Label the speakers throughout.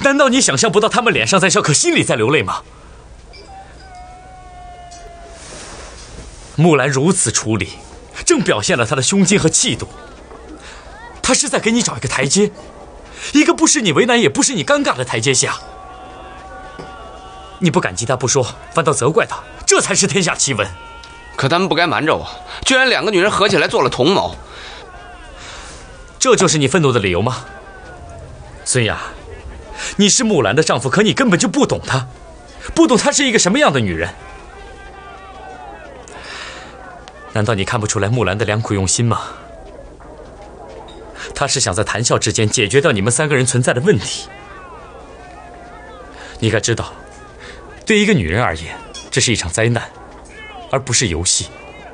Speaker 1: 难道你想象不到他们脸上在笑，可心里在流泪吗？木兰如此处理，正表现了她的胸襟和气度。她是在给你找一个台阶，一个不使你为难也不使你尴尬的台阶下。你不感激她不说，反倒责怪她，这才是天下奇闻。
Speaker 2: 可他们不该瞒着我，居然2个女人合起来做了同谋。
Speaker 1: 这就是你愤怒的理由吗？孙雅，你是木兰的丈夫，可你根本就不懂她，不懂她是一个什么样的女人。难道你看不出来木兰的良苦用心吗？她是想在谈笑之间解决掉你们3个人存在的问题。你该知道，对一个女人而言，这是一场灾难，而不是游戏。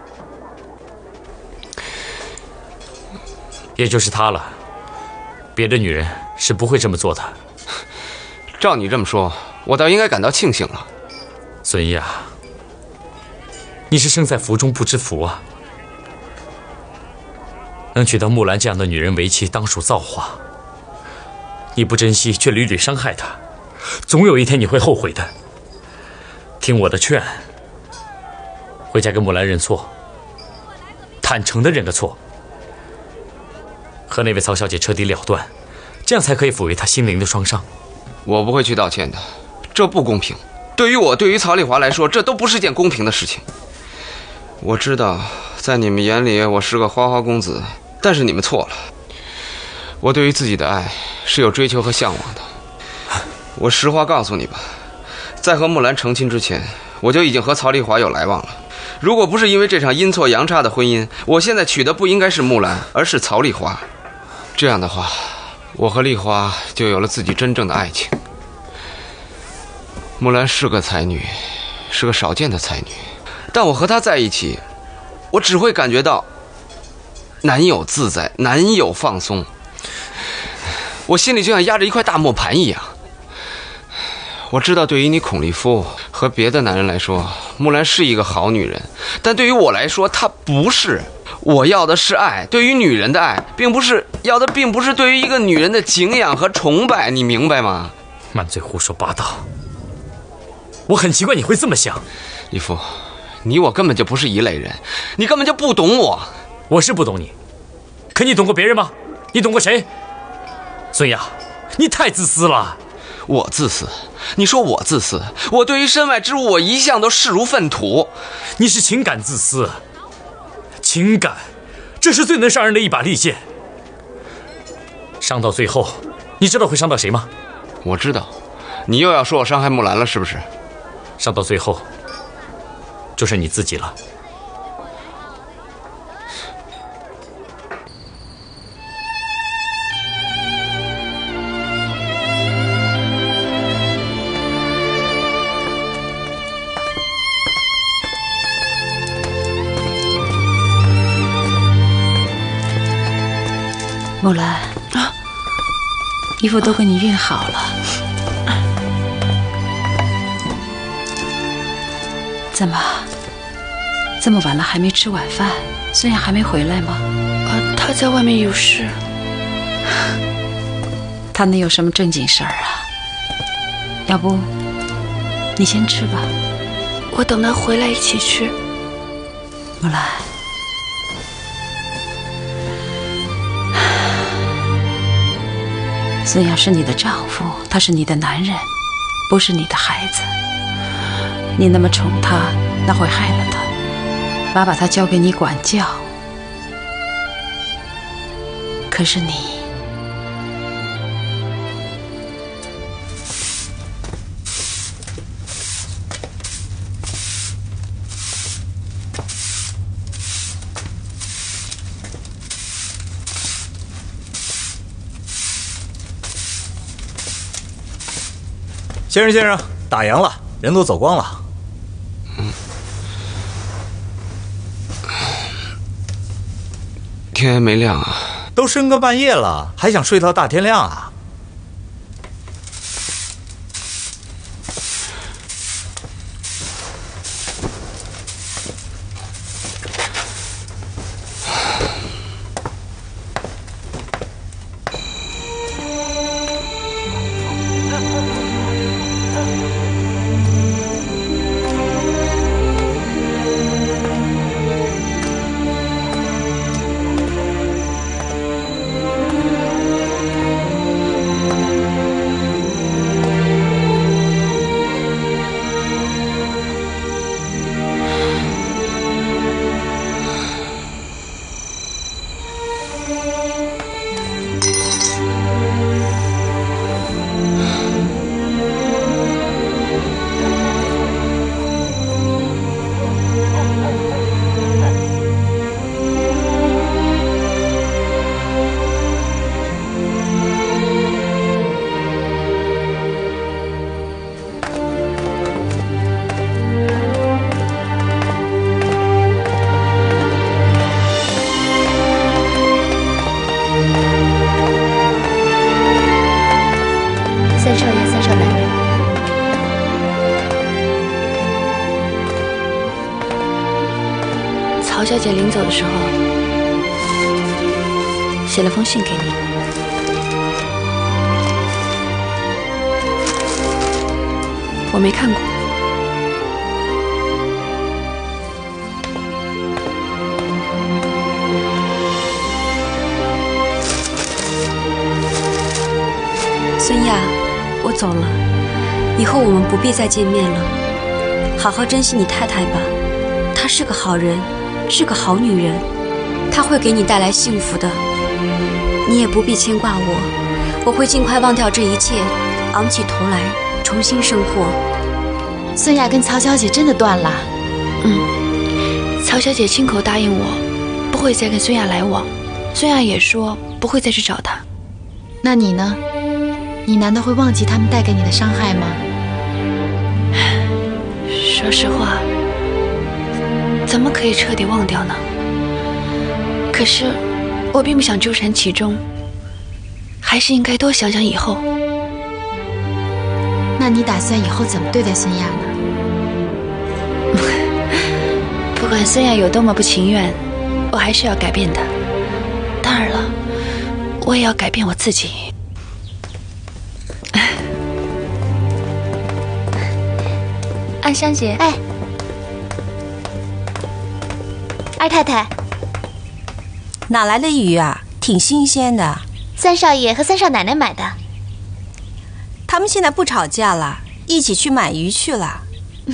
Speaker 1: 也就是她了，别的女人是不会这么做的。
Speaker 2: 照你这么说，我倒应该感到庆幸了。
Speaker 1: 孙雅，你是生在福中不知福啊！能娶到木兰这样的女人为妻，当属造化。你不珍惜，却屡屡伤害她，总有一天你会后悔的。听我的劝，回家跟木兰认错，坦诚地认个错，和那位曹小姐彻底了断，这样才可以抚慰她心灵的创伤。
Speaker 2: 我不会去道歉的，这不公平。对于我，对于曹丽华来说，这都不是件公平的事情。我知道，在你们眼里我是个花花公子，但是你们错了。我对于自己的爱是有追求和向往的。我实话告诉你吧，在和木兰成亲之前，我就已经和曹丽华有来往了。如果不是因为这场阴错阳差的婚姻，我现在娶的不应该是木兰，而是曹丽华。这样的话，我和丽华就有了自己真正的爱情。木兰是个才女，是个少见的才女，但我和她在一起，我只会感觉到难有自在，难有放松。我心里就像压着一块大磨盘一样。我知道对于你孔立夫和别的男人来说，木兰是一个好女人，但对于我来说，她不是。我要的是爱，对于女人的爱，并不是对于一个女人的敬仰和崇拜，你明白吗？
Speaker 1: 满嘴胡说八道。我很奇怪你会这么想。
Speaker 2: 立夫，你我根本就不是一类人，你根本就不懂我。
Speaker 1: 我是不懂你，可你懂过别人吗？你懂过谁？孙雅，你太自私了。
Speaker 2: 我自私？你说我自私？我对于身外之物，我一向都视如粪土。
Speaker 1: 你是情感自私。情感，这是最能伤人的一把利剑。伤到最后，你知道会伤到谁吗？
Speaker 2: 我知道，你又要说我伤害木兰了，是不是？
Speaker 1: 伤到最后，就是你自己了。
Speaker 3: 木兰啊，衣服都给你熨好了。怎么这么晚了还没吃晚饭？孙雅还没回来吗？
Speaker 4: 她在外面有事。
Speaker 3: 她能有什么正经事儿啊？要不你先吃吧，
Speaker 4: 我等她回来一起去。
Speaker 3: 木兰，孙雅是你的丈夫，他是你的男人，不是你的孩子。你那么宠他，那会害了他。妈把他交给你管教，可是你
Speaker 5: 先生，打烊了，人都走光了。
Speaker 2: 天还没亮啊，
Speaker 5: 都深更半夜了，还想睡到大天亮啊？
Speaker 6: 三少爷、三少奶奶。
Speaker 4: 曹小姐临走的时候写了封信给你，我没看过。
Speaker 7: 孙亚，我走了，以后我们不必再见面了。好好珍惜你太太吧，她是个好人，是个好女人，她会给你带来幸福的。你也不必牵挂我，我会尽快忘掉这一切，昂起头来重新生活。
Speaker 6: 孙亚跟曹小姐真的断了？
Speaker 4: 曹小姐亲口答应我，不会再跟孙亚来往。孙亚也说不会再去找她。
Speaker 6: 那你呢？你难道会忘记他们带给你的伤害吗？
Speaker 4: 说实话，怎么可以彻底忘掉呢？可是我并不想纠缠其中，还是应该多想想以后。
Speaker 6: 那你打算以后怎么对待孙亚呢？
Speaker 4: 不管孙亚有多么不情愿，我还是要改变的。当然了，我也要改变我自己。
Speaker 6: 安香姐，哎，二太太，
Speaker 8: 哪来的鱼啊？挺新鲜的。
Speaker 6: 三少爷和三少奶奶买的。
Speaker 8: 他们现在不吵架了，一起去买鱼去了。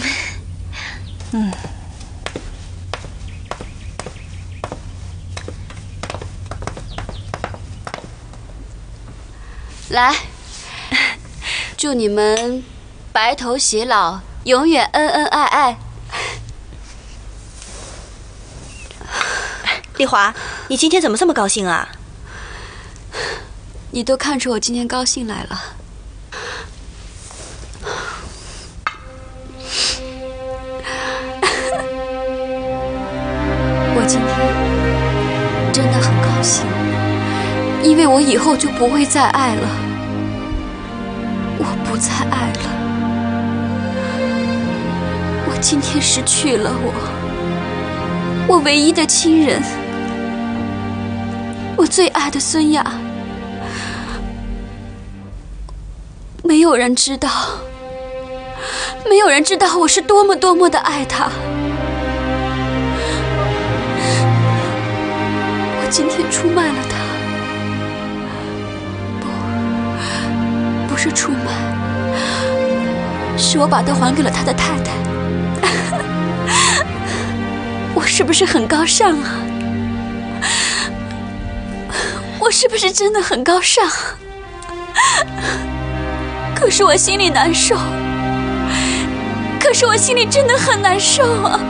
Speaker 7: 来，祝你们白头偕老，永远恩恩爱爱。
Speaker 8: 丽华，你今天怎么这么高兴啊？
Speaker 7: 你都看出我今天高兴来了。我今天真的很高兴，因为我以后就不会再爱了。我不再爱了。我今天失去了我唯一的亲人，我最爱的孙雅。没有人知道，没有人知道我是多么多么的爱她。我今天出卖了她，不是出卖，是我把她还给了他的太太。我是不是很高尚啊？我是不是真的很高尚？可是我心里难受，可是我心里真的很难受啊！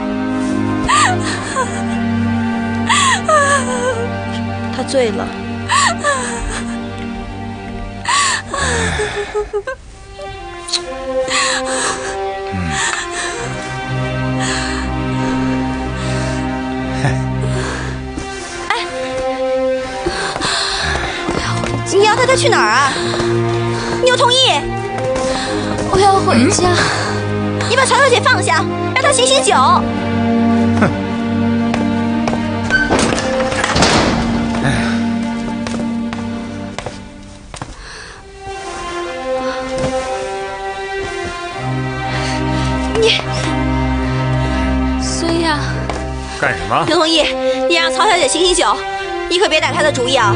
Speaker 8: 他醉了。你要带他去哪儿啊？你有同意？
Speaker 7: 我要回家。
Speaker 8: 你把曹小姐放下，让她醒醒酒。你，
Speaker 7: 孙亚，
Speaker 5: 干什么？
Speaker 8: 刘同义，你让曹小姐醒醒酒，你可别打她的主意啊！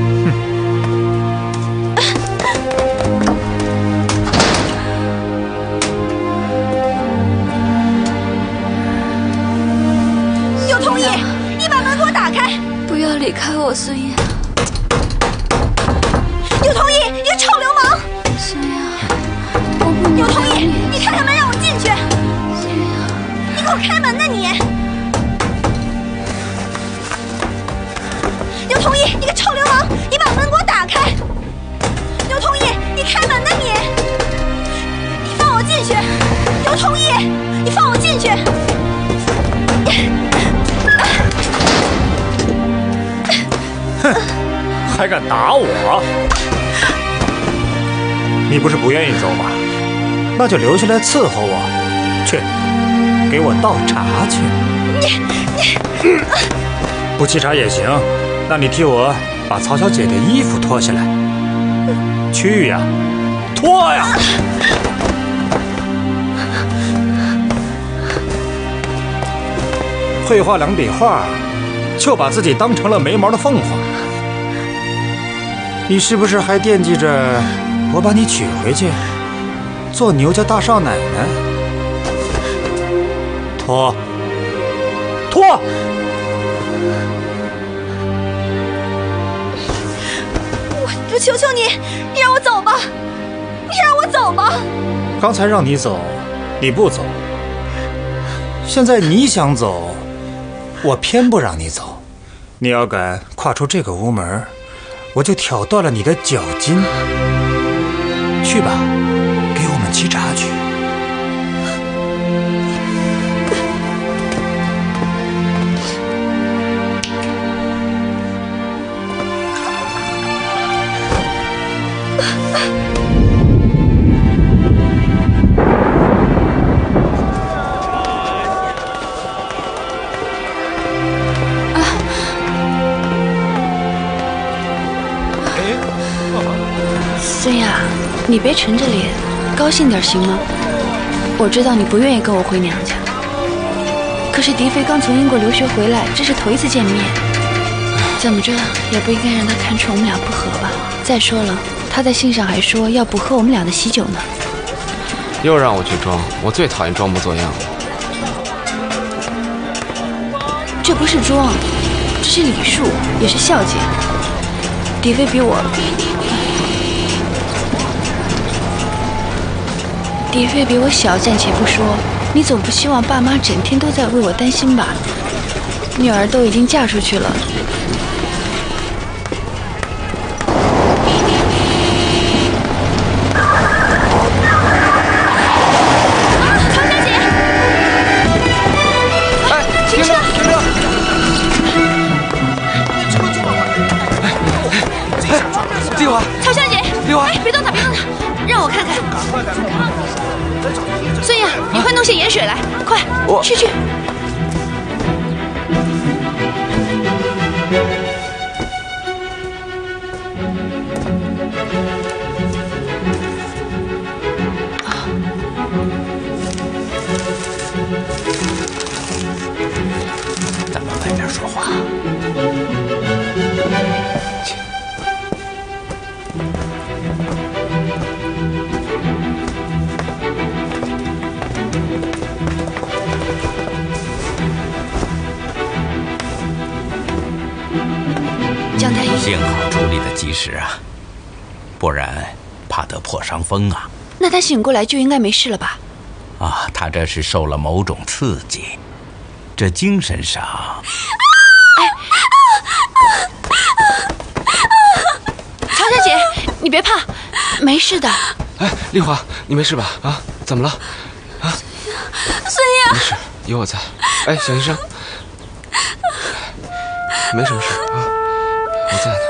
Speaker 8: 刘同义，你把门给我打开！
Speaker 7: 不要离开我，孙亚。
Speaker 8: 刘同义，你个臭流氓！
Speaker 7: 孙亚，我不能。
Speaker 8: 刘同义，你开开门让我进去！
Speaker 7: 孙亚，
Speaker 8: 你给我开门呐你！刘同义，你个臭流氓！你把门给我打开！刘同义，你开门呐你！你放我进去！刘同义，你放我进去！
Speaker 5: 哼，还敢打我？你你不是不愿意走吗？那就留下来伺候我，去，给我倒茶去。你不沏茶也行，那你替我把曹小姐的衣服脱下来。去呀，脱呀！会画两笔画，就把自己当成了没毛的凤凰。你是不是还惦记着我把你娶回去，做牛家大少奶奶？脱！
Speaker 8: 我求求你，你让我走吧！你让我走吧！
Speaker 5: 刚才让你走，你不走。现在你想走，我偏不让你走。你要敢跨出这个屋门，我就挑断了你的脚筋。去吧，给我们沏茶去。
Speaker 4: 孙雅，你别沉着脸，高兴点行吗？我知道你不愿意跟我回娘家，可是狄飞刚从英国留学回来，这是头一次见面，怎么着也不应该让他看出我们俩不和吧？再说了，他在信上还说要不喝我们俩的喜酒呢。
Speaker 2: 又让我去装，我最讨厌装模作样了。
Speaker 4: 这不是装，这是礼数，也是孝敬。狄飞比我小，暂且不说，你总不希望爸妈整天都在为我担心吧？女儿都已经嫁出去了。
Speaker 8: 曹小姐，
Speaker 2: 哎，停车！丽华，
Speaker 8: 曹小姐，
Speaker 2: 丽华，
Speaker 8: 别动她，让我看看。孙雅，你快弄些盐水来，快，去。
Speaker 9: 咱们外面说话。幸好处理的及时啊，不然怕得破伤风啊。
Speaker 4: 那他醒过来就应该没事了吧？
Speaker 9: 啊，他这是受了某种刺激，这精神上……
Speaker 4: 曹小姐，你别怕，没事的。
Speaker 2: 哎，丽华，你没事吧？啊，怎么了？啊，
Speaker 8: 孙雅，
Speaker 2: 没事，有我在。哎，小医生，没什么事啊，我在呢。